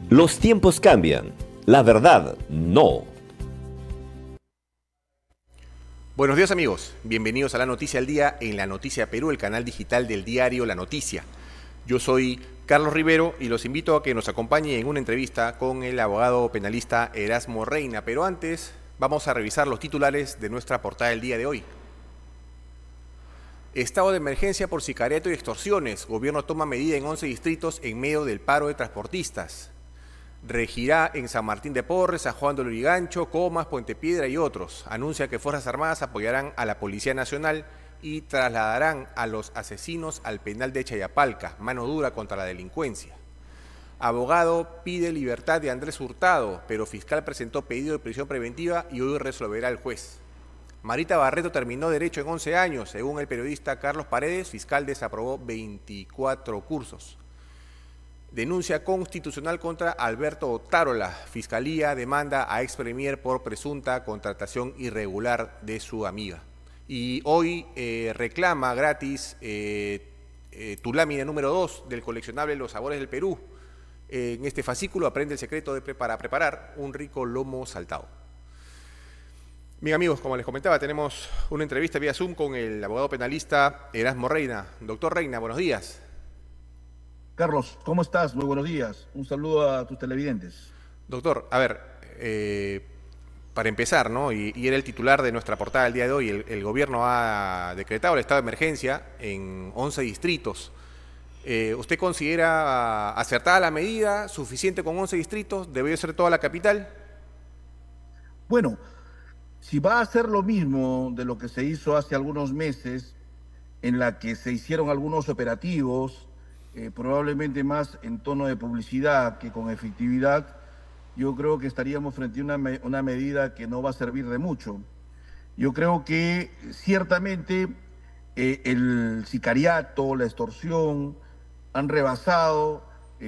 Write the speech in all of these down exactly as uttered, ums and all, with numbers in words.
Los tiempos cambian, la verdad no. Buenos días amigos, bienvenidos a La Noticia al Día en La Noticia Perú, el canal digital del diario La Noticia. Yo soy Carlos Rivero y los invito a que nos acompañen en una entrevista con el abogado penalista Erasmo Reina. Pero antes vamos a revisar los titulares de nuestra portada del día de hoy. Estado de emergencia por sicariato y extorsiones. Gobierno toma medida en once distritos en medio del paro de transportistas. Regirá en San Martín de Porres, San Juan de Lurigancho, Comas, Puente Piedra y otros. Anuncia que Fuerzas Armadas apoyarán a la Policía Nacional y trasladarán a los asesinos al penal de Chayapalca, mano dura contra la delincuencia. Abogado pide libertad de Andrés Hurtado, pero fiscal presentó pedido de prisión preventiva y hoy resolverá el juez. Marita Barreto terminó Derecho en once años. Según el periodista Carlos Paredes, fiscal desaprobó veinticuatro cursos. Denuncia constitucional contra Alberto Otárola. Fiscalía demanda a ex premier por presunta contratación irregular de su amiga. Y hoy eh, reclama gratis eh, eh, tu lámina número dos del coleccionable Los Sabores del Perú. Eh, en este fascículo aprende el secreto de pre para preparar un rico lomo saltado. Bien amigos, como les comentaba, tenemos una entrevista vía Zoom con el abogado penalista Erasmo Reina. Doctor Reina, buenos días. Carlos, ¿cómo estás? Muy buenos días. Un saludo a tus televidentes. Doctor, a ver, eh, para empezar, ¿no? Y, y era el titular de nuestra portada del día de hoy, el, el gobierno ha decretado el estado de emergencia en once distritos. Eh, ¿Usted considera acertada la medida, suficiente con once distritos? ¿Debería ser toda la capital? Bueno, si va a hacer lo mismo de lo que se hizo hace algunos meses, en la que se hicieron algunos operativos, Eh, probablemente más en tono de publicidad que con efectividad, yo creo que estaríamos frente a una, me una medida que no va a servir de mucho. Yo creo que ciertamente eh, el sicariato, la extorsión, han rebasado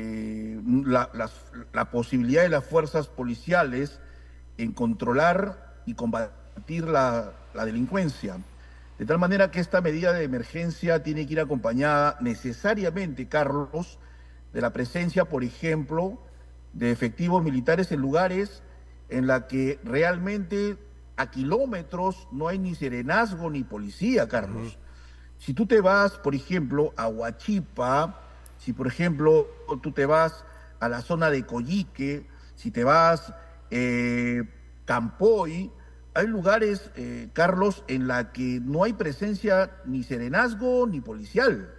eh, la, la, la posibilidad de las fuerzas policiales en controlar y combatir la, la delincuencia. De tal manera que esta medida de emergencia tiene que ir acompañada necesariamente, Carlos, de la presencia, por ejemplo, de efectivos militares en lugares en la que realmente a kilómetros no hay ni serenazgo ni policía, Carlos. Uh-huh. Si tú te vas, por ejemplo, a Huachipa, si por ejemplo tú te vas a la zona de Coyique, si te vas eh, Campoy, hay lugares, eh, Carlos, en la que no hay presencia ni serenazgo ni policial.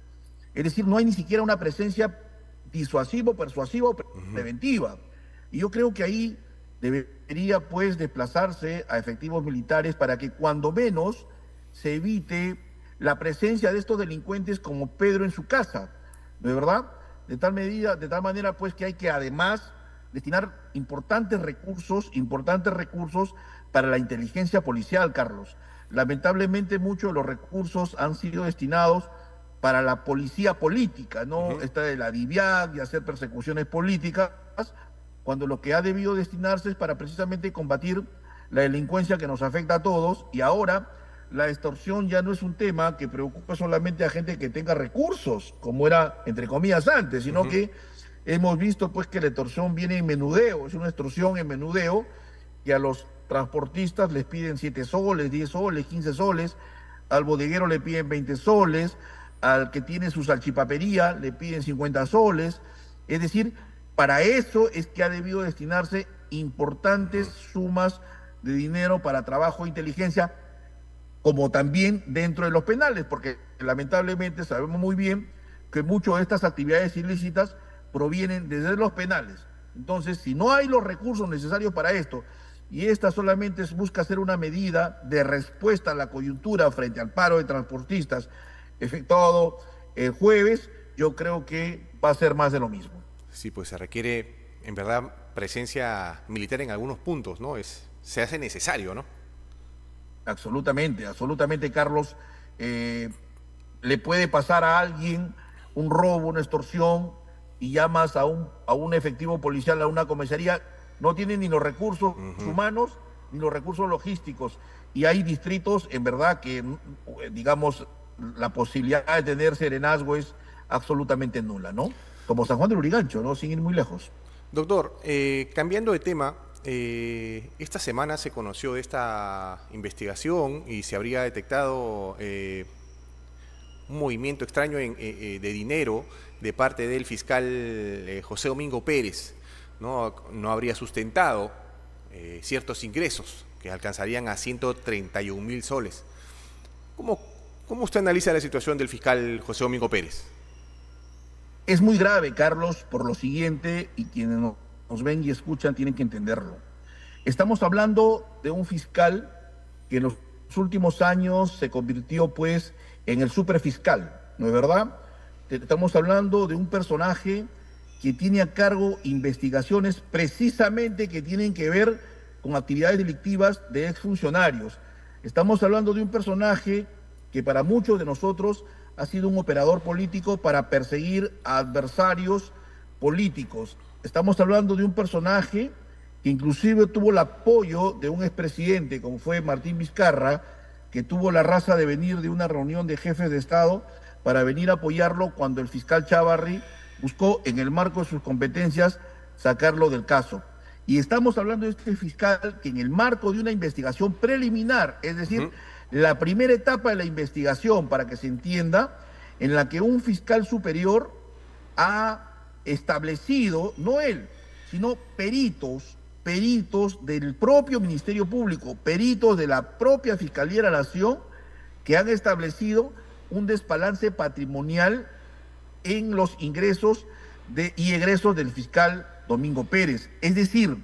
Es decir, no hay ni siquiera una presencia disuasiva, persuasiva o preventiva. Uh-huh. Y yo creo que ahí debería, pues, desplazarse a efectivos militares para que cuando menos se evite la presencia de estos delincuentes como Pedro en su casa, ¿de verdad? De tal medida, de tal manera, pues, que hay que además destinar importantes recursos, importantes recursos para la inteligencia policial, Carlos. Lamentablemente muchos de los recursos han sido destinados para la policía política, ¿no? Uh-huh. Esta de la DIVIAC y hacer persecuciones políticas, cuando lo que ha debido destinarse es para precisamente combatir la delincuencia que nos afecta a todos, y ahora la extorsión ya no es un tema que preocupa solamente a gente que tenga recursos, como era, entre comillas, antes, sino uh-huh. que hemos visto pues que la extorsión viene en menudeo, es una extorsión en menudeo, que a los transportistas les piden siete soles, diez soles, quince soles, al bodeguero le piden veinte soles, al que tiene su salchipapería le piden cincuenta soles. Es decir, para eso es que ha debido destinarse importantes sumas de dinero para trabajo de inteligencia, como también dentro de los penales, porque lamentablemente sabemos muy bien que muchas de estas actividades ilícitas provienen desde los penales. Entonces, si no hay los recursos necesarios para esto, y esta solamente busca ser una medida de respuesta a la coyuntura frente al paro de transportistas efectuado el jueves, yo creo que va a ser más de lo mismo. Sí, pues se requiere, en verdad, presencia militar en algunos puntos, ¿no? Es, se hace necesario, ¿no? Absolutamente, absolutamente, Carlos. Eh, le puede pasar a alguien un robo, una extorsión, y llamas a un, a un efectivo policial, a una comisaría, no tienen ni los recursos uh-huh. humanos ni los recursos logísticos. Y hay distritos, en verdad, que, digamos, la posibilidad de tener serenazgo es absolutamente nula, ¿no? Como San Juan de Lurigancho, ¿no? Sin ir muy lejos. Doctor, eh, cambiando de tema, eh, esta semana se conoció de esta investigación y se habría detectado eh, un movimiento extraño en, eh, de dinero de parte del fiscal eh, José Domingo Pérez. No, no habría sustentado eh, ciertos ingresos que alcanzarían a ciento treinta y un mil soles. ¿Cómo, ¿Cómo usted analiza la situación del fiscal José Domingo Pérez? Es muy grave, Carlos, por lo siguiente, y quienes nos ven y escuchan tienen que entenderlo. Estamos hablando de un fiscal que en los últimos años se convirtió pues en el superfiscal, ¿no es verdad? Estamos hablando de un personaje que tiene a cargo investigaciones precisamente que tienen que ver con actividades delictivas de exfuncionarios. Estamos hablando de un personaje que para muchos de nosotros ha sido un operador político para perseguir a adversarios políticos. Estamos hablando de un personaje que inclusive tuvo el apoyo de un expresidente, como fue Martín Vizcarra, que tuvo la raza de venir de una reunión de jefes de Estado para venir a apoyarlo cuando el fiscal Chávarri buscó, en el marco de sus competencias, sacarlo del caso. Y estamos hablando de este fiscal que en el marco de una investigación preliminar, es decir, uh-huh. la primera etapa de la investigación, para que se entienda, en la que un fiscal superior ha establecido, no él, sino peritos, peritos del propio Ministerio Público, peritos de la propia Fiscalía de la Nación, que han establecido un desbalance patrimonial en los ingresos de, y egresos del fiscal Domingo Pérez. Es decir,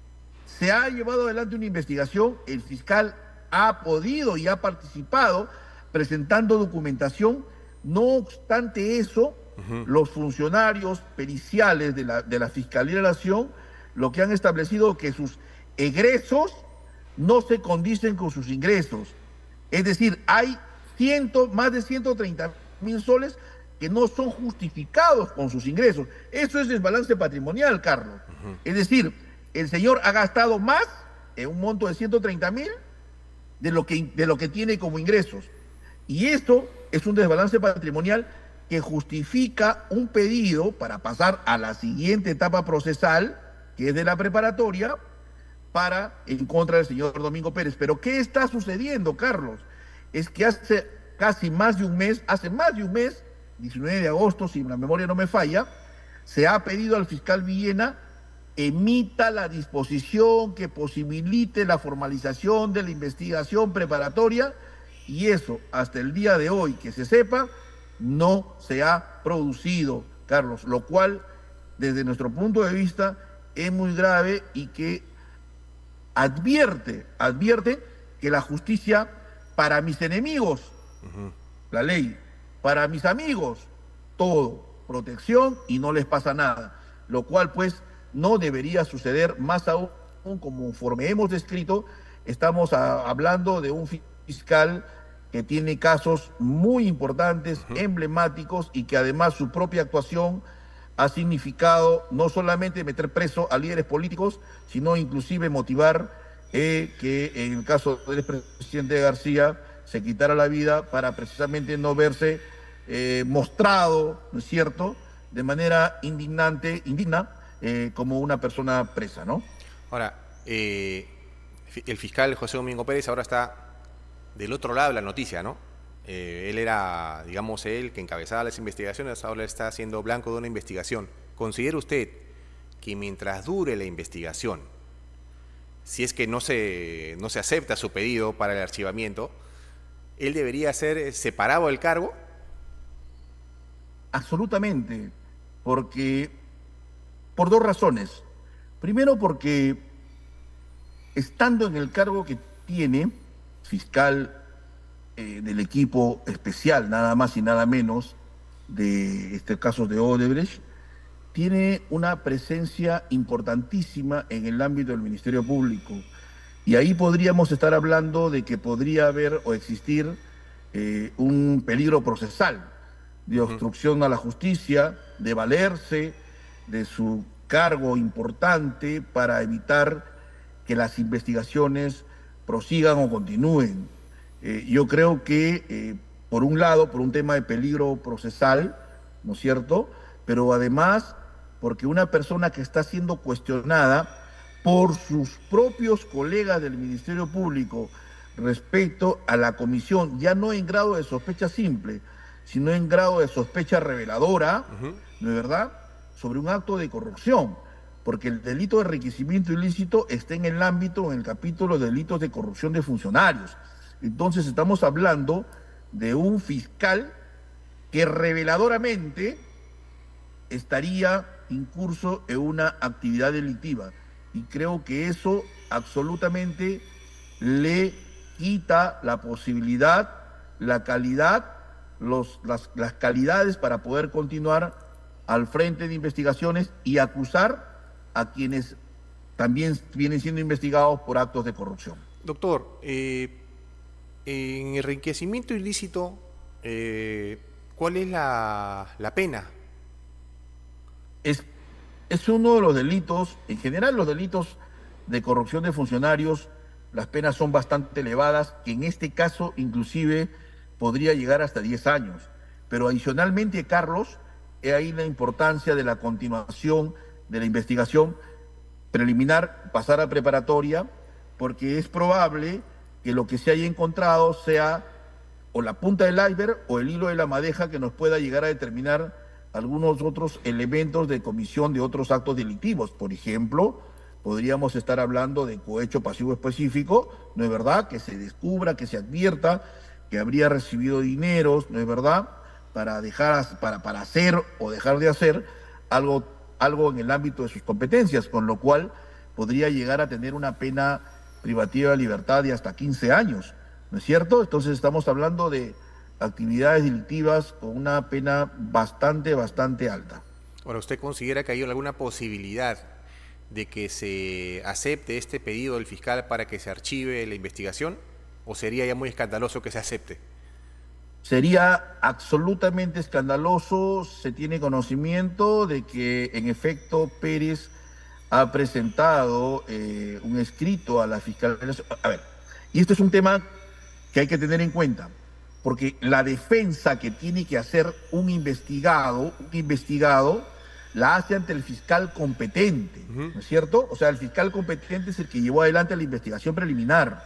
se ha llevado adelante una investigación, el fiscal ha podido y ha participado presentando documentación, no obstante eso, uh-huh. los funcionarios periciales de la, de la Fiscalía de la Nación lo que han establecido que sus egresos no se condicen con sus ingresos. Es decir, hay ciento, más de ciento treinta mil soles que no son justificados con sus ingresos. Eso es desbalance patrimonial, Carlos. Uh-huh. Es decir, el señor ha gastado más en un monto de ciento treinta mil de lo que, de lo que tiene como ingresos. Y esto es un desbalance patrimonial que justifica un pedido para pasar a la siguiente etapa procesal, que es de la preparatoria, para en contra del señor Domingo Pérez. Pero ¿qué está sucediendo, Carlos? Es que hace casi más de un mes, hace más de un mes, diecinueve de agosto, si la memoria no me falla, se ha pedido al fiscal Villena emita la disposición que posibilite la formalización de la investigación preparatoria, y eso, hasta el día de hoy, que se sepa, no se ha producido, Carlos, lo cual, desde nuestro punto de vista, es muy grave y que advierte, advierte que la justicia, para mis enemigos, uh-huh. la ley, para mis amigos, todo, protección y no les pasa nada, lo cual pues no debería suceder, más aún conforme hemos descrito, estamos a, hablando de un fiscal que tiene casos muy importantes, uh-huh. emblemáticos, y que además su propia actuación ha significado no solamente meter preso a líderes políticos, sino inclusive motivar eh, que en el caso del expresidente García se quitara la vida para precisamente no verse eh, mostrado, ¿no es cierto?, de manera indignante, indigna, eh, como una persona presa, ¿no? Ahora, eh, el fiscal José Domingo Pérez ahora está del otro lado de la noticia, ¿no? Eh, él era, digamos, él que encabezaba las investigaciones, ahora está siendo blanco de una investigación. ¿Considera usted que mientras dure la investigación, si es que no se, no se acepta su pedido para el archivamiento, él debería ser separado del cargo? Absolutamente, porque por dos razones. Primero, porque estando en el cargo que tiene, fiscal eh, del equipo especial, nada más y nada menos, de este caso de Odebrecht, tiene una presencia importantísima en el ámbito del Ministerio Público. Y ahí podríamos estar hablando de que podría haber o existir eh, un peligro procesal de obstrucción a la justicia, de valerse de su cargo importante para evitar que las investigaciones prosigan o continúen. Eh, yo creo que, eh, por un lado, por un tema de peligro procesal, ¿no es cierto?, pero además porque una persona que está siendo cuestionada por sus propios colegas del Ministerio Público respecto a la comisión, ya no en grado de sospecha simple, sino en grado de sospecha reveladora, uh-huh. ¿no es verdad?, sobre un acto de corrupción, porque el delito de enriquecimiento ilícito está en el ámbito, en el capítulo de delitos de corrupción de funcionarios. Entonces estamos hablando de un fiscal que reveladoramente estaría incurso en una actividad delictiva. Y creo que eso absolutamente le quita la posibilidad, la calidad, los, las, las calidades para poder continuar al frente de investigaciones y acusar a quienes también vienen siendo investigados por actos de corrupción. Doctor, eh, en enriquecimiento ilícito, eh, ¿cuál es la, la pena? Es, es uno de los delitos, en general los delitos de corrupción de funcionarios, las penas son bastante elevadas, que en este caso inclusive podría llegar hasta diez años. Pero adicionalmente, Carlos, he ahí la importancia de la continuación de la investigación preliminar, pasar a preparatoria, porque es probable que lo que se haya encontrado sea o la punta del iceberg o el hilo de la madeja que nos pueda llegar a determinar algunos otros elementos de comisión de otros actos delictivos. Por ejemplo, podríamos estar hablando de cohecho pasivo específico, ¿no es verdad?, que se descubra, que se advierta que habría recibido dineros, ¿no es verdad?, para dejar, para, para hacer o dejar de hacer algo, algo en el ámbito de sus competencias, con lo cual podría llegar a tener una pena privativa de libertad de hasta quince años, ¿no es cierto? Entonces estamos hablando de actividades delictivas con una pena bastante, bastante alta. Ahora, ¿usted considera que hay alguna posibilidad de que se acepte este pedido del fiscal para que se archive la investigación? ¿O sería ya muy escandaloso que se acepte? Sería absolutamente escandaloso. Se tiene conocimiento de que, en efecto, Pérez ha presentado eh, un escrito a la Fiscalía. A ver, y esto es un tema que hay que tener en cuenta, porque la defensa que tiene que hacer un investigado, un investigado, la hace ante el fiscal competente, uh-huh. ¿no es cierto? O sea, el fiscal competente es el que llevó adelante la investigación preliminar.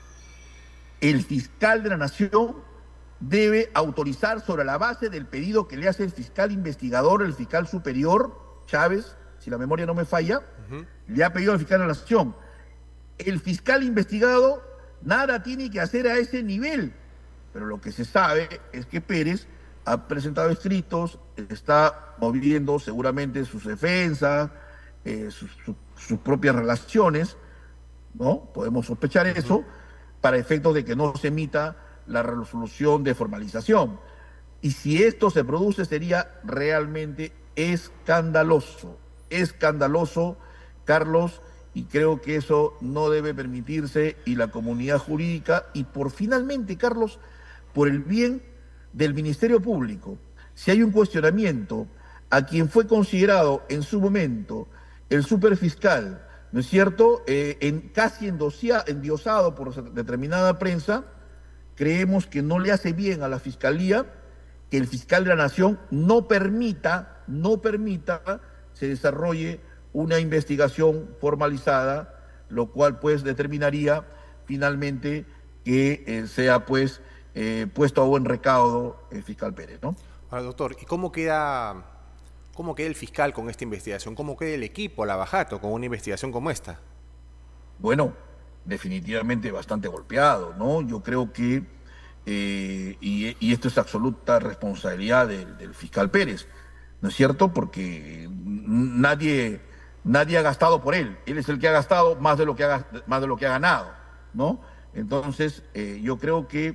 El fiscal de la Nación debe autorizar sobre la base del pedido que le hace el fiscal investigador, el fiscal superior, Chávez, si la memoria no me falla, uh-huh. le ha pedido al fiscal de la Nación. El fiscal investigado nada tiene que hacer a ese nivel, pero lo que se sabe es que Pérez ha presentado escritos, está moviendo seguramente sus defensas, eh, sus, sus, sus propias relaciones, ¿no? Podemos sospechar uh-huh. eso, para efectos de que no se emita la resolución de formalización. Y si esto se produce, sería realmente escandaloso, escandaloso, Carlos, y creo que eso no debe permitirse, y la comunidad jurídica, y por finalmente, Carlos, por el bien del Ministerio Público, si hay un cuestionamiento a quien fue considerado en su momento el superfiscal, ¿no es cierto?, eh, en, casi endosia, endiosado por determinada prensa, creemos que no le hace bien a la Fiscalía que el fiscal de la Nación no permita, no permita se desarrolle una investigación formalizada, lo cual pues determinaría finalmente que eh, sea pues eh, puesto a buen recaudo el fiscal Pérez, ¿no? Ahora, doctor, ¿y cómo queda, cómo queda el fiscal con esta investigación? ¿Cómo queda el equipo, Lavajato, con una investigación como esta? Bueno, definitivamente bastante golpeado, ¿no? Yo creo que, eh, y, y esto es absoluta responsabilidad del, del fiscal Pérez, ¿no es cierto? Porque nadie, nadie ha gastado por él, él es el que ha gastado más de lo que ha, más de lo que ha ganado, ¿no? Entonces, eh, yo creo que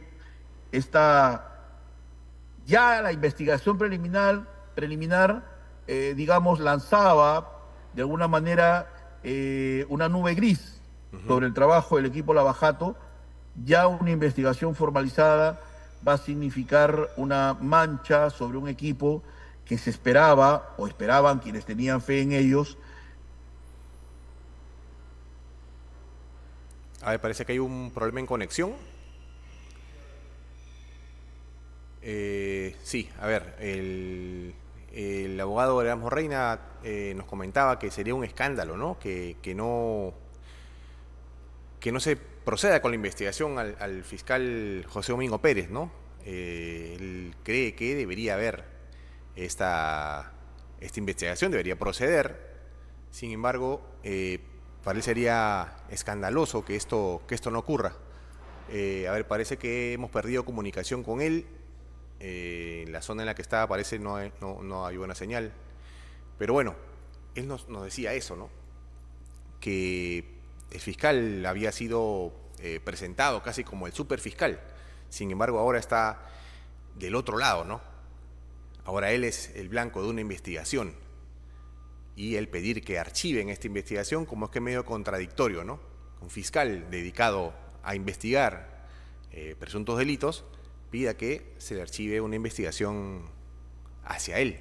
esta, ya la investigación preliminar, preliminar eh, digamos, lanzaba de alguna manera eh, una nube gris sobre el trabajo del equipo Lavajato. Ya una investigación formalizada va a significar una mancha sobre un equipo que se esperaba, o esperaban quienes tenían fe en ellos. A ver, parece que hay un problema en conexión. Eh, sí, a ver, el, el abogado Erasmo Reina eh, nos comentaba que sería un escándalo, ¿no? Que, que no que no se proceda con la investigación al, al fiscal José Domingo Pérez, ¿no? Eh, él cree que debería haber esta, esta investigación, debería proceder. Sin embargo, eh, para él sería escandaloso que esto, que esto no ocurra. Eh, a ver, parece que hemos perdido comunicación con él. Eh, en la zona en la que estaba parece no hay, no, no hay buena señal. Pero bueno, él nos, nos decía eso, ¿no? Que el fiscal había sido eh, presentado casi como el superfiscal. Sin embargo, ahora está del otro lado, ¿no? Ahora él es el blanco de una investigación. Y el pedir que archiven esta investigación como es que es medio contradictorio, ¿no? Un fiscal dedicado a investigar eh, presuntos delitos pida que se le archive una investigación hacia él.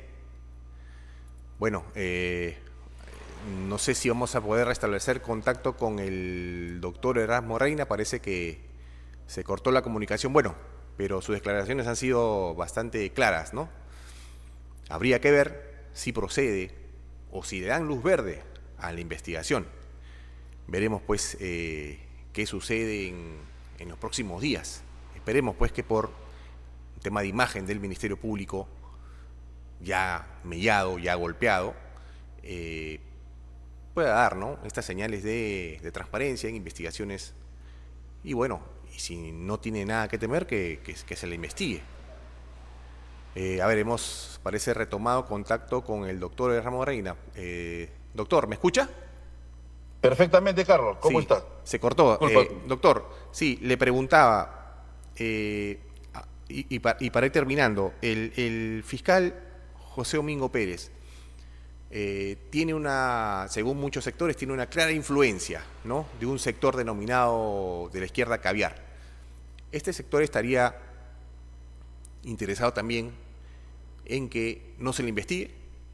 Bueno, eh, no sé si vamos a poder restablecer contacto con el doctor Erasmo Reina, parece que se cortó la comunicación, bueno, pero sus declaraciones han sido bastante claras, ¿no? Habría que ver si procede o si le dan luz verde a la investigación. Veremos pues eh, qué sucede en, en los próximos días. Esperemos pues que por un tema de imagen del Ministerio Público, ya mellado, ya golpeado, eh, pueda dar, ¿no?, estas señales de, de transparencia en investigaciones. Y bueno, y si no tiene nada que temer, que, que, que se le investigue. Eh, a ver, hemos, parece, retomado contacto con el doctor Erasmo Reina. Eh, doctor, ¿me escucha? Perfectamente, Carlos. ¿Cómo sí, estás? Se cortó. Eh, doctor, sí, le preguntaba, eh, y, y, para, y para ir terminando, el, el fiscal José Domingo Pérez eh, tiene una, según muchos sectores, tiene una clara influencia, ¿no?, de un sector denominado de la izquierda caviar. Este sector estaría interesado también en que no se le investigue.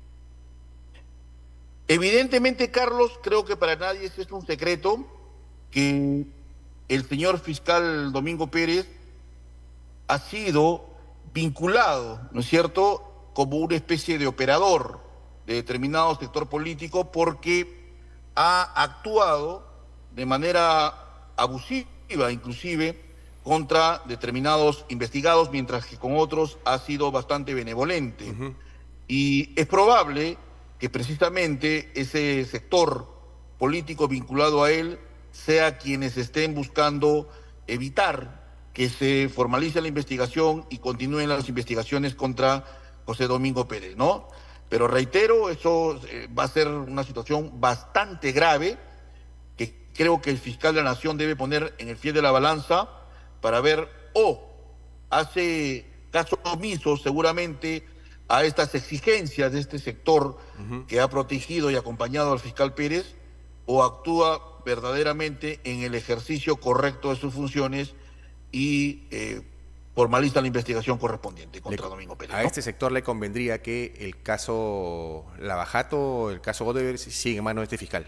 Evidentemente, Carlos, creo que para nadie es un secreto que el señor fiscal Domingo Pérez ha sido vinculado, ¿no es cierto?, como una especie de operador de determinado sector político, porque ha actuado de manera abusiva, inclusive, contra determinados investigados, mientras que con otros ha sido bastante benevolente. Uh-huh. Y es probable que precisamente ese sector político vinculado a él sea quienes estén buscando evitar que se formalice la investigación y continúen las investigaciones contra José Domingo Pérez, ¿no? Pero reitero, eso eh, va a ser una situación bastante grave que creo que el fiscal de la Nación debe poner en el fiel de la balanza para ver o hace caso omiso seguramente a estas exigencias de este sector uh-huh. que ha protegido y acompañado al fiscal Pérez, o actúa verdaderamente en el ejercicio correcto de sus funciones y eh, formaliza la investigación correspondiente contra le, Domingo Pérez. A ¿no? este sector le convendría que el caso Lavajato, el caso Odebrecht, siga en manos de este fiscal.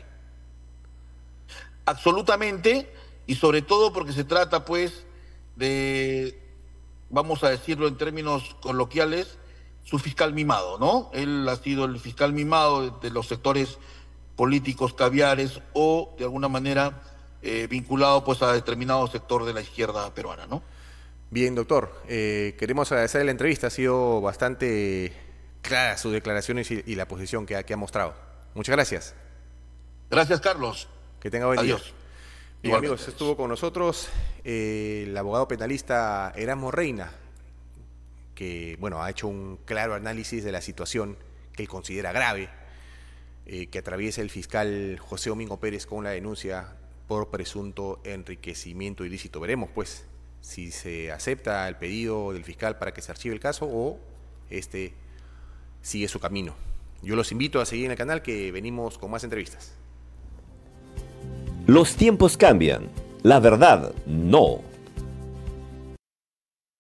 Absolutamente, y sobre todo porque se trata pues de, vamos a decirlo en términos coloquiales, su fiscal mimado, ¿no? Él ha sido el fiscal mimado de, de los sectores políticos caviares o de alguna manera eh, vinculado pues a determinado sector de la izquierda peruana, ¿no? Bien, doctor, eh, queremos agradecer la entrevista, ha sido bastante clara sus declaraciones y, y la posición que ha, que ha mostrado. Muchas gracias. Gracias, Carlos. Que tenga buen Adiós. día. Bien, amigos, estuvo con nosotros eh, el abogado penalista Erasmo Reina, que bueno, ha hecho un claro análisis de la situación que él considera grave, eh, que atraviesa el fiscal José Domingo Pérez con la denuncia por presunto enriquecimiento ilícito. Veremos pues si se acepta el pedido del fiscal para que se archive el caso o este sigue su camino. Yo los invito a seguir en el canal, que venimos con más entrevistas. Los tiempos cambian, la verdad no.